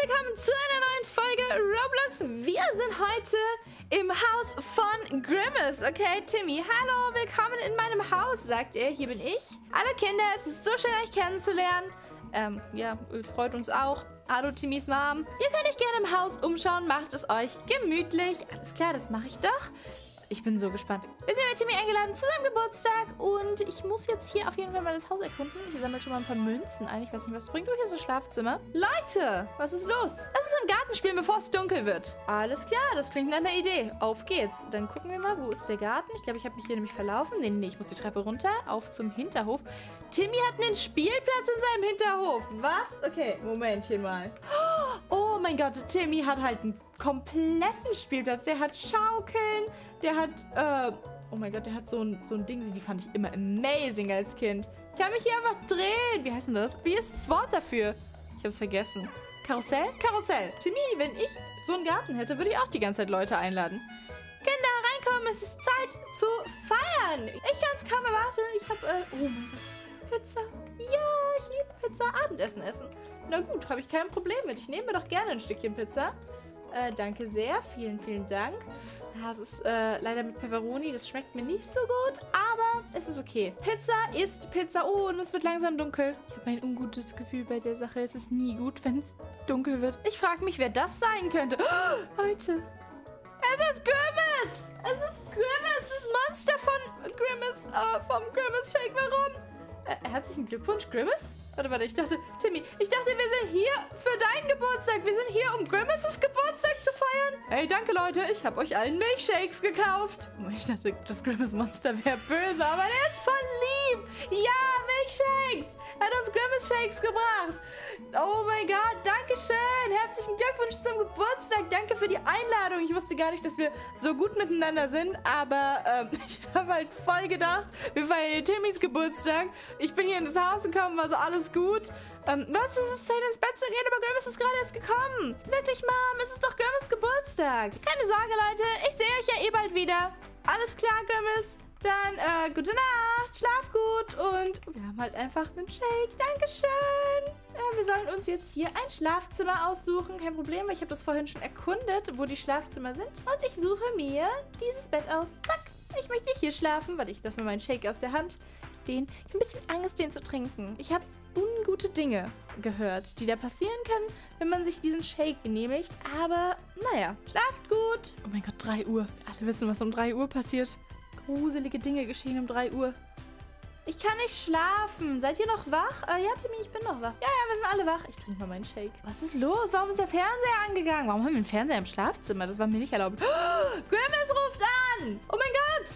willkommen zu einer neuen Folge Roblox. Wir sind heute im Haus von Grimace. Okay, Timmy, hallo, willkommen in meinem Haus, sagt er. Hier bin ich. Hallo Kinder, es ist so schön, euch kennenzulernen. Ja, freut uns auch. Hallo Timmys Mom. Ihr könnt euch gerne im Haus umschauen, macht es euch gemütlich. Alles klar, das mache ich doch. Ich bin so gespannt. Wir sind bei Timmy eingeladen zu seinem Geburtstag und ich muss jetzt hier auf jeden Fall mal das Haus erkunden. Ich sammle schon mal ein paar Münzen ein. Ich weiß nicht, was bringt. Du, hier ist das Schlafzimmer. Leute, was ist los? Lass uns im Garten spielen, bevor es dunkel wird. Alles klar, das klingt nach einer Idee. Auf geht's. Dann gucken wir mal, wo ist der Garten? Ich glaube, ich habe mich hier nämlich verlaufen. Nee, ich muss die Treppe runter. Auf zum Hinterhof. Timmy hat einen Spielplatz in seinem Hinterhof. Was? Okay, Momentchen mal. Oh mein Gott, Timmy hat halt einen kompletten Spielplatz. Der hat Schaukeln, der hat, oh mein Gott, der hat so ein Ding, die fand ich immer amazing als Kind. Ich kann mich hier einfach drehen. Wie heißt denn das? Wie ist das Wort dafür? Ich hab's vergessen. Karussell? Karussell. Timmy, wenn ich so einen Garten hätte, würde ich auch die ganze Zeit Leute einladen. Kinder, reinkommen, es ist Zeit zu feiern. Ich kann es kaum erwarten. Ich habe, oh mein Gott, Pizza. Ja, ich liebe Pizza. Abendessen essen. Na gut, habe ich kein Problem mit. Ich nehme mir doch gerne ein Stückchen Pizza. Danke sehr. Vielen, vielen Dank. Das ist leider mit Pepperoni. Das schmeckt mir nicht so gut, aber es ist okay. Pizza ist Pizza. Oh, und es wird langsam dunkel. Ich habe ein ungutes Gefühl bei der Sache. Es ist nie gut, wenn es dunkel wird. Ich frage mich, wer das sein könnte. Oh, Leute. Es ist Grimace. Es ist Grimace. Das Monster von Grimace. Vom Grimace Shake. Warum? Herzlichen Glückwunsch, Grimace? Warte, ich dachte, Timmy, wir sind hier für deinen Geburtstag. Wir sind hier, um Grimaces Geburtstag zu feiern. Hey, danke, Leute. Ich habe euch allen Milkshakes gekauft. Ich dachte, das Grimace-Monster wäre böse, aber der ist voll lieb. Ja, Milkshakes. Er hat uns Grimace-Shakes gebracht. Oh mein Gott, danke schön. Herzlichen Glückwunsch zum Geburtstag. Danke für die Einladung. Ich wusste gar nicht, dass wir so gut miteinander sind, aber ich habe halt voll gedacht, wir feiern hier Timmys Geburtstag. Ich bin hier in das Haus gekommen, also alles gut. Was? Es ist Zeit, ins Bett zu gehen, aber Grimace ist gerade erst gekommen. Wirklich, Mom, es ist doch Grimace Geburtstag. Keine Sorge, Leute, ich sehe euch ja eh bald wieder. Alles klar, Grimace. Dann, gute Nacht, schlaf gut und wir haben halt einfach einen Shake. Dankeschön. Wir sollen uns jetzt hier ein Schlafzimmer aussuchen. Kein Problem, weil ich habe das vorhin schon erkundet, wo die Schlafzimmer sind. Und ich suche mir dieses Bett aus. Zack. Ich möchte hier schlafen. Warte, ich lasse mir meinen Shake aus der Hand. Ich habe ein bisschen Angst, den zu trinken. Ich habe ungute Dinge gehört, die da passieren können, wenn man sich diesen Shake genehmigt. Aber, naja, schlaft gut. Oh mein Gott, 3 Uhr. Alle wissen, was um 3 Uhr passiert. Gruselige Dinge geschehen um 3 Uhr. Ich kann nicht schlafen. Seid ihr noch wach? Ja, Timmy, ich bin noch wach. Ja, wir sind alle wach. Ich trinke mal meinen Shake. Was ist los? Warum ist der Fernseher angegangen? Warum haben wir einen Fernseher im Schlafzimmer? Das war mir nicht erlaubt. Oh, Grimace ruft an! Oh mein Gott!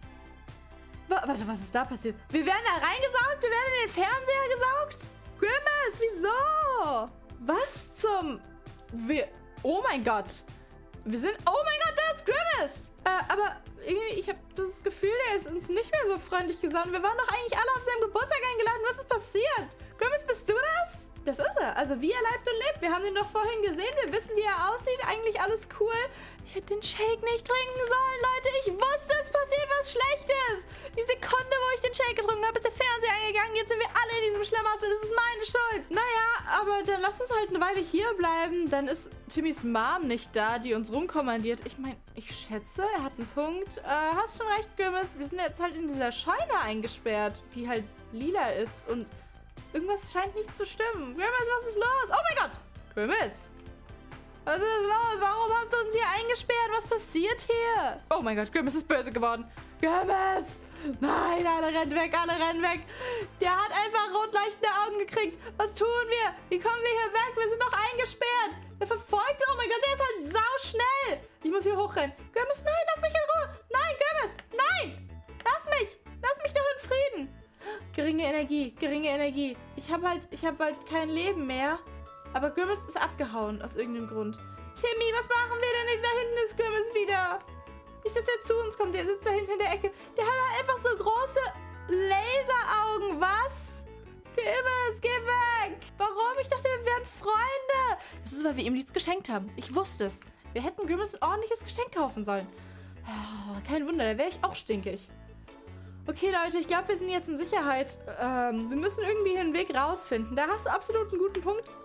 Warte, was ist da passiert? Wir werden da reingesaugt? Wir werden in den Fernseher gesaugt? Grimace, wieso? Was zum... Oh mein Gott. Wir sind... Oh mein Gott, da ist Grimace! Aber irgendwie, ich habe das Gefühl, er ist uns nicht mehr so freundlich gesonnen. Wir waren doch eigentlich alle auf seinem Geburtstag eingeladen. Was ist passiert? Grimace, bist du das? Das ist er. Also wie er lebt und lebt. Wir haben ihn doch vorhin gesehen. Wir wissen, wie er aussieht. Eigentlich alles cool. Ich hätte den Shake nicht trinken sollen, Leute. Ich wusste, es passiert was Schlechtes. Die Sekunde, wo ich den Shake getrunken habe, ist der Fernseher eingegangen. Jetzt sind wir alle in diesem Schlamassel. Das ist meine Schuld. Naja, aber dann lass uns halt eine Weile hier bleiben. Dann ist Timmys Mom nicht da, die uns rumkommandiert. Ich meine, ich schätze, er hat einen Punkt. Hast schon recht, Grimace. Wir sind jetzt halt in dieser Scheune eingesperrt, die halt lila ist. Und irgendwas scheint nicht zu stimmen. Grimace, was ist los? Oh mein Gott! Grimace! Was ist los? Warum hast du uns hier eingesperrt? Was passiert hier? Oh mein Gott, Grimace ist böse geworden. Grimace! Nein, alle rennen weg, alle rennen weg. Der hat einfach rot leuchtende Augen gekriegt. Was tun wir? Wie kommen wir hier weg? Wir sind noch eingesperrt. Der verfolgt. Oh mein Gott, der ist halt sau schnell. Ich muss hier hochrennen. Grimace, nein, lass mich in Ruhe. Nein, Grimace, nein. Lass mich. Lass mich doch in Frieden. Geringe Energie, geringe Energie. Ich hab halt kein Leben mehr. Aber Grimace ist abgehauen aus irgendeinem Grund. Timmy, was machen wir denn? Da hinten ist Grimace wieder. Nicht, dass er zu uns kommt. Der sitzt da hinten in der Ecke. Der hat einfach so große Laseraugen. Was? Grimace, geh weg. Warum? Ich dachte, wir wären Freunde. Das ist, weil wir ihm nichts geschenkt haben. Ich wusste es. Wir hätten Grimace ein ordentliches Geschenk kaufen sollen. Oh, kein Wunder, da wäre ich auch stinkig. Okay, Leute, ich glaube, wir sind jetzt in Sicherheit. Wir müssen irgendwie einen Weg rausfinden. Da hast du absolut einen guten Punkt.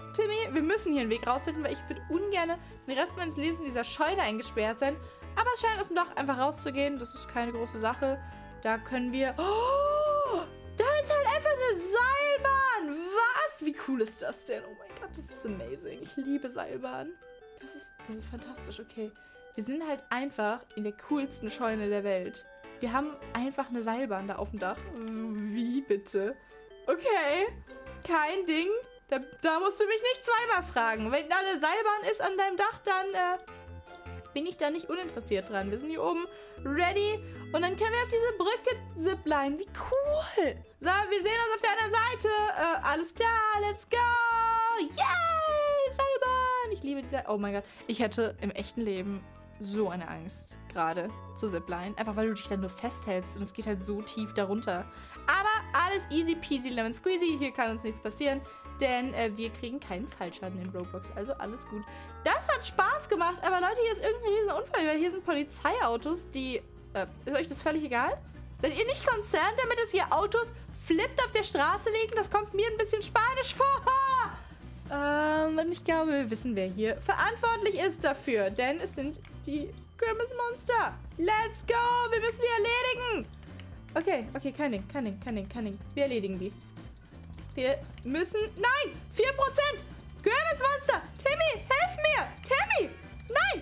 Timmy, wir müssen hier einen Weg rausfinden, weil ich würde ungern den Rest meines Lebens in dieser Scheune eingesperrt sein. Aber es scheint aus dem Dach einfach rauszugehen. Das ist keine große Sache. Da können wir... Oh, da ist halt einfach eine Seilbahn. Was? Wie cool ist das denn? Oh mein Gott, das ist amazing. Ich liebe Seilbahnen. Das ist fantastisch, okay. Wir sind halt einfach in der coolsten Scheune der Welt. Wir haben einfach eine Seilbahn da auf dem Dach. Wie bitte? Okay, kein Ding. Da musst du mich nicht zweimal fragen. Wenn da eine Seilbahn ist an deinem Dach, dann bin ich da nicht uninteressiert dran. Wir sind hier oben ready und dann können wir auf diese Brücke zipline. Wie cool. So, wir sehen uns auf der anderen Seite. Alles klar, let's go. Yay, Seilbahn. Ich liebe diese... Oh mein Gott. Ich hätte im echten Leben so eine Angst gerade zu zipline. Einfach weil du dich dann nur festhältst und es geht halt so tief darunter. Aber alles easy peasy lemon squeezy. Hier kann uns nichts passieren. Denn wir kriegen keinen Fallschaden in Roblox. Also alles gut. Das hat Spaß gemacht. Aber Leute, hier ist irgendein riesen Unfall. Weil hier sind Polizeiautos, die... ist euch das völlig egal? Seid ihr nicht concerned damit, dass hier Autos flippt auf der Straße liegen? Das kommt mir ein bisschen spanisch vor. Und ich glaube, wir wissen, wer hier verantwortlich ist dafür. Denn es sind die Grimace Monster. Let's go. Wir müssen die erledigen. Okay, kein Ding. Wir erledigen die. Wir müssen... Nein! 4%! Grimace Monster! Timmy, helf mir! Timmy! Nein!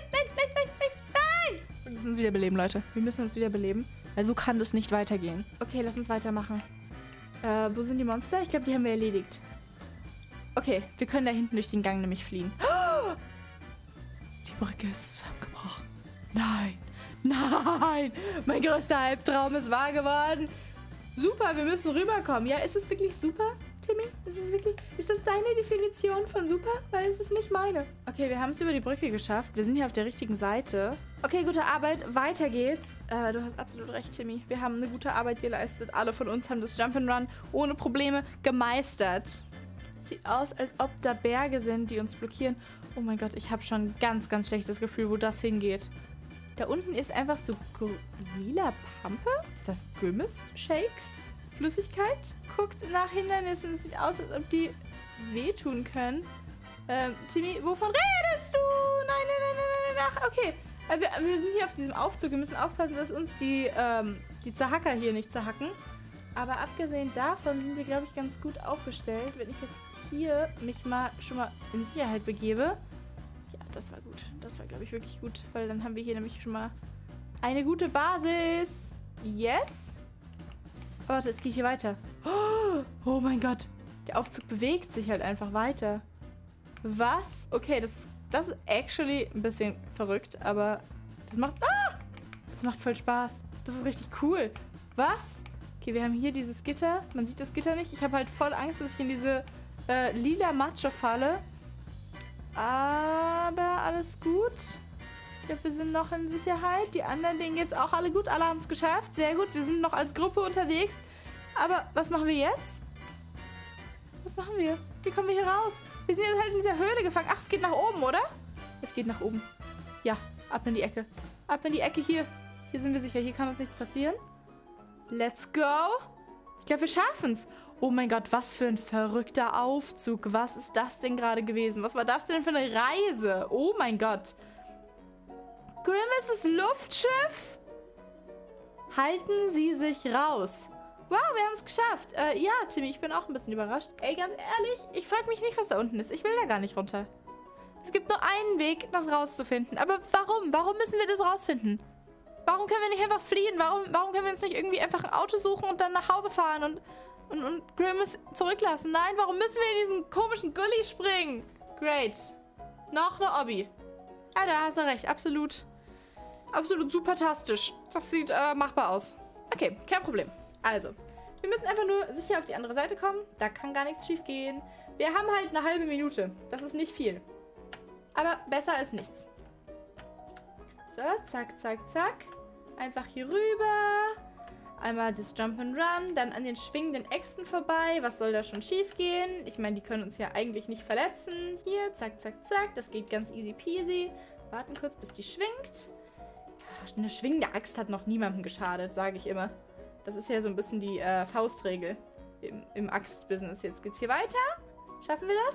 Wir müssen uns wiederbeleben, Leute. Wir müssen uns wiederbeleben. Weil so kann das nicht weitergehen. Okay, lass uns weitermachen. Wo sind die Monster? Ich glaube, die haben wir erledigt. Okay, wir können da hinten durch den Gang nämlich fliehen. Die Brücke ist zusammengebrochen. Nein! Mein größter Albtraum ist wahr geworden. Super, wir müssen rüberkommen. Ja, ist es wirklich super, Timmy? Ist das deine Definition von super? Weil es ist nicht meine. Okay, wir haben es über die Brücke geschafft. Wir sind hier auf der richtigen Seite. Okay, gute Arbeit. Weiter geht's. Du hast absolut recht, Timmy. Wir haben eine gute Arbeit geleistet. Alle von uns haben das Jump'n'Run ohne Probleme gemeistert. Sieht aus, als ob da Berge sind, die uns blockieren. Oh mein Gott, ich habe schon ein ganz, ganz schlechtes Gefühl, wo das hingeht. Da unten ist einfach so lila Pampe. Ist das Grimace Shakes? Flüssigkeit? Guckt nach Hindernissen. Es sieht aus, als ob die wehtun können. Timmy, wovon redest du? Nein. Okay. Wir sind hier auf diesem Aufzug. Wir müssen aufpassen, dass uns die Zerhacker hier nicht zerhacken. Aber abgesehen davon sind wir, glaube ich, ganz gut aufgestellt. Wenn ich jetzt hier mich schon mal in Sicherheit begebe. Ja, das war gut. Das war, glaube ich, wirklich gut. Weil dann haben wir hier nämlich schon mal eine gute Basis. Yes. Oh, warte, es geht hier weiter. Oh mein Gott. Der Aufzug bewegt sich halt einfach weiter. Was? Okay, das ist actually ein bisschen verrückt, aber das macht... Das macht voll Spaß. Das ist richtig cool. Was? Okay, wir haben hier dieses Gitter. Man sieht das Gitter nicht. Ich habe halt voll Angst, dass ich in diese lila Matsche falle. Aber alles gut. Ich glaube, wir sind noch in Sicherheit. Die anderen, denen geht's auch alle gut. Alle haben es geschafft. Sehr gut. Wir sind noch als Gruppe unterwegs. Aber was machen wir jetzt? Was machen wir? Wie kommen wir hier raus? Wir sind jetzt halt in dieser Höhle gefangen. Ach, es geht nach oben, oder? Es geht nach oben. Ja, ab in die Ecke. Ab in die Ecke hier. Hier sind wir sicher. Hier kann uns nichts passieren. Let's go. Ich glaube, wir schaffen es. Oh mein Gott, was für ein verrückter Aufzug. Was ist das denn gerade gewesen? Was war das denn für eine Reise? Oh mein Gott. Grimace's Luftschiff? Halten Sie sich raus. Wow, wir haben es geschafft. Ja, Timmy, ich bin auch ein bisschen überrascht. Ey, ganz ehrlich, ich frage mich nicht, was da unten ist. Ich will da gar nicht runter. Es gibt nur einen Weg, das rauszufinden. Aber warum? Warum müssen wir das rausfinden? Warum können wir nicht einfach fliehen? Warum können wir uns nicht irgendwie einfach ein Auto suchen und dann nach Hause fahren und Grimace zurücklassen? Nein, warum müssen wir in diesen komischen Gully springen? Great. Noch eine Obby. Ja, da hast du recht. Absolut supertastisch. Das sieht machbar aus. Okay, kein Problem. Also, wir müssen einfach nur sicher auf die andere Seite kommen. Da kann gar nichts schief gehen. Wir haben halt eine halbe Minute. Das ist nicht viel. Aber besser als nichts. So, zack, zack, zack. Einfach hier rüber. Einmal das Jump'n'Run, dann an den schwingenden Äxten vorbei. Was soll da schon schief gehen? Ich meine, die können uns ja eigentlich nicht verletzen. Hier, zack, zack, zack. Das geht ganz easy peasy. Warten kurz, bis die schwingt. Eine schwingende Axt hat noch niemandem geschadet, sage ich immer. Das ist ja so ein bisschen die Faustregel im Axt-Business. Jetzt geht's hier weiter. Schaffen wir das?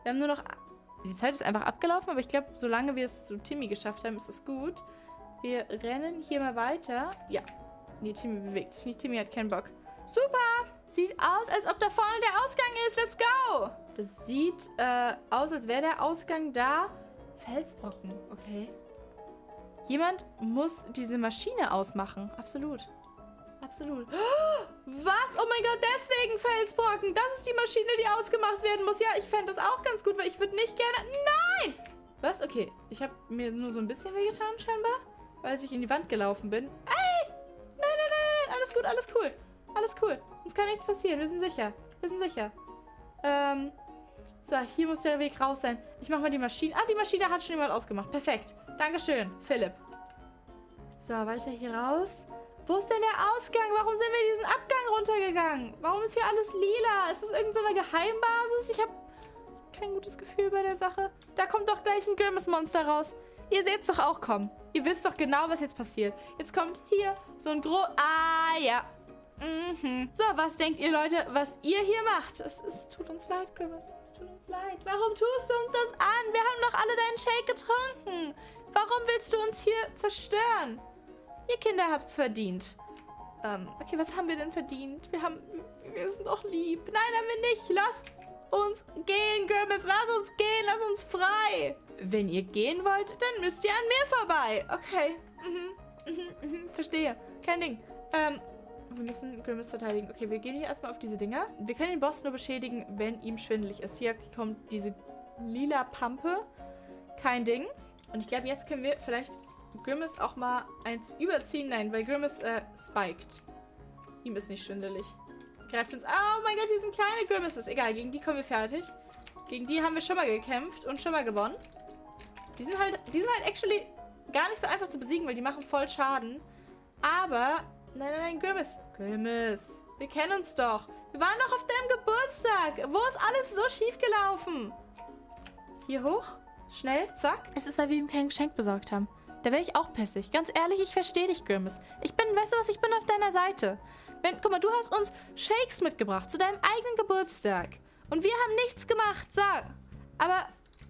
Wir haben nur noch... Die Zeit ist einfach abgelaufen, aber ich glaube, solange wir es zu Timmy geschafft haben, ist es gut. Wir rennen hier mal weiter. Ja. Nee, Timmy bewegt sich nicht. Timmy hat keinen Bock. Super! Sieht aus, als ob da vorne der Ausgang ist. Let's go! Das sieht aus, als wäre der Ausgang da. Felsbrocken. Okay. Jemand muss diese Maschine ausmachen. Absolut. Absolut. Was? Oh mein Gott, deswegen Felsbrocken. Das ist die Maschine, die ausgemacht werden muss. Ja, ich fände das auch ganz gut, weil ich würde nicht gerne... Nein! Was? Okay. Ich habe mir nur so ein bisschen wehgetan scheinbar, weil ich in die Wand gelaufen bin. Ey! Nein, nein, nein, nein. Alles gut, alles cool. Alles cool. Uns kann nichts passieren. Wir sind sicher. Wir sind sicher. So, hier muss der Weg raus sein. Ich mache mal die Maschine. Ah, die Maschine hat schon jemand ausgemacht. Perfekt. Dankeschön, Philipp. So, weiter hier raus. Wo ist denn der Ausgang? Warum sind wir diesen Abgang runtergegangen? Warum ist hier alles lila? Ist das irgendeine Geheimbasis? Ich habe kein gutes Gefühl bei der Sache. Da kommt doch gleich ein Grimace-Monster raus. Ihr seht es doch auch kommen. Ihr wisst doch genau, was jetzt passiert. Jetzt kommt hier so ein Ah, ja. Mhm. So, was denkt ihr, Leute, was ihr hier macht? Es tut uns leid, Grimace. Es tut uns leid. Warum tust du uns das an? Wir haben doch alle deinen Shake getrunken. Warum willst du uns hier zerstören? Ihr Kinder habt's verdient. Okay, was haben wir denn verdient? Wir sind doch lieb. Nein, haben wir nicht. Lass uns gehen, Grimace. Lass uns gehen. Lass uns frei. Wenn ihr gehen wollt, dann müsst ihr an mir vorbei. Okay. Verstehe. Kein Ding. Wir müssen Grimace verteidigen. Okay, wir gehen hier erstmal auf diese Dinger. Wir können den Boss nur beschädigen, wenn ihm schwindelig ist. Hier kommt diese lila Pampe. Kein Ding. Und ich glaube, jetzt können wir vielleicht Grimace auch mal eins überziehen. Nein, weil Grimace spiked. Ihm ist nicht schwindelig. Greift uns... Oh mein Gott, hier sind kleine Grimaces. Egal, gegen die kommen wir fertig. Gegen die haben wir schon mal gekämpft und schon mal gewonnen. Die sind halt actually gar nicht so einfach zu besiegen, weil die machen voll Schaden. Aber... Nein, Grimace. Grimace, wir kennen uns doch. Wir waren doch auf deinem Geburtstag. Wo ist alles so schief gelaufen? Hier hoch. Schnell, zack. Es ist, weil wir ihm kein Geschenk besorgt haben. Da wäre ich auch pässig. Ganz ehrlich, ich verstehe dich, Grimace. Weißt du was, ich bin auf deiner Seite. Guck mal, du hast uns Shakes mitgebracht zu deinem eigenen Geburtstag. Und wir haben nichts gemacht, sag. Aber,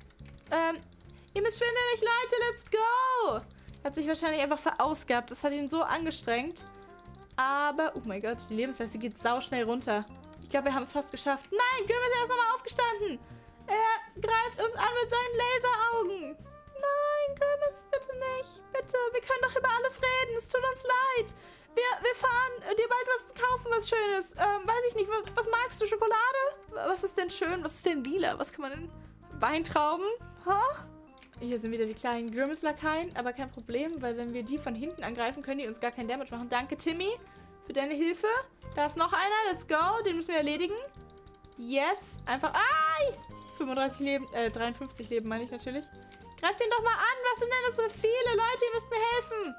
ihr müsst schwindelig, Leute, let's go. Hat sich wahrscheinlich einfach verausgabt. Das hat ihn so angestrengt. Aber, oh mein Gott, die Lebensleiste geht sauschnell runter. Ich glaube, wir haben es fast geschafft. Nein, Grimace ist nochmal aufgestanden. Er greift uns an mit seinen Laseraugen. Nein, Grimace, bitte nicht. Bitte, wir können doch über alles reden. Es tut uns leid. Wir fahren dir bald was kaufen, was Schönes. Weiß ich nicht, was magst du? Schokolade? Was ist denn schön? Was ist denn lila? Was kann man denn... Weintrauben? Ha? Hier sind wieder die kleinen Grimace-Lakaien, aber kein Problem, weil wenn wir die von hinten angreifen, können die uns gar keinen Damage machen. Danke, Timmy, für deine Hilfe. Da ist noch einer, let's go. Den müssen wir erledigen. Yes, einfach... Ai! 35 Leben, 53 Leben meine ich natürlich. Greift den doch mal an, was sind denn das so viele? Leute, ihr müsst mir helfen.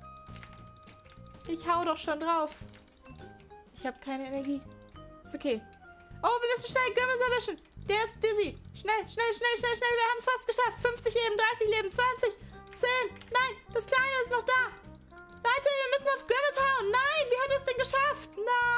Ich hau doch schon drauf. Ich habe keine Energie. Ist okay. Oh, wir müssen schnell Grimace erwischen. Der ist dizzy. Schnell. Wir haben es fast geschafft. 50 Leben, 30 Leben, 20, 10. Nein, das Kleine ist noch da. Leute, wir müssen auf Grimace hauen. Nein, wie hat er es denn geschafft?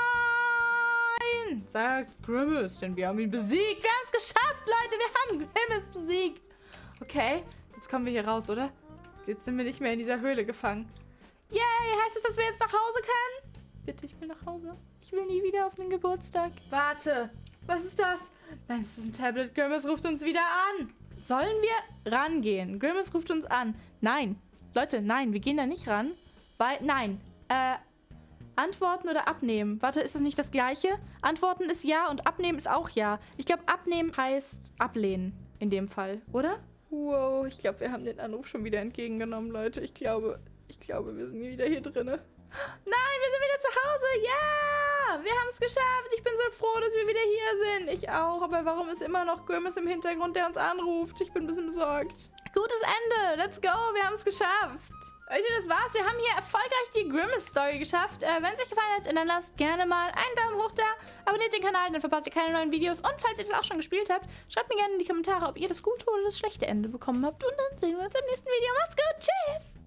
Nein. Sagt Grimace, denn wir haben ihn besiegt. Wir haben es geschafft, Leute. Wir haben Grimace besiegt. Okay, jetzt kommen wir hier raus, oder? Jetzt sind wir nicht mehr in dieser Höhle gefangen. Yay, heißt das, dass wir jetzt nach Hause können? Bitte, ich will nach Hause. Ich will nie wieder auf den Geburtstag. Warte, was ist das? Nein, es ist ein Tablet. Grimace ruft uns wieder an. Sollen wir rangehen? Grimace ruft uns an. Nein. Leute, nein, wir gehen da nicht ran. Weil, nein. Antworten oder abnehmen? Warte, ist das nicht das Gleiche? Antworten ist ja und abnehmen ist auch ja. Ich glaube, abnehmen heißt ablehnen. In dem Fall, oder? Wow, ich glaube, wir haben den Anruf schon wieder entgegengenommen, Leute. Ich glaube, wir sind wieder hier drinne. Nein, wir sind wieder zu Hause. Ja, wir haben es geschafft. Ich bin so froh, dass wir wieder hier sind. Ich auch. Aber warum ist immer noch Grimace im Hintergrund, der uns anruft? Ich bin ein bisschen besorgt. Gutes Ende. Let's go. Wir haben es geschafft. Leute, das war's. Wir haben hier erfolgreich die Grimace-Story geschafft. Wenn es euch gefallen hat, dann lasst gerne mal einen Daumen hoch da. Abonniert den Kanal, dann verpasst ihr keine neuen Videos. Und falls ihr das auch schon gespielt habt, schreibt mir gerne in die Kommentare, ob ihr das gute oder das schlechte Ende bekommen habt. Und dann sehen wir uns im nächsten Video. Macht's gut. Tschüss.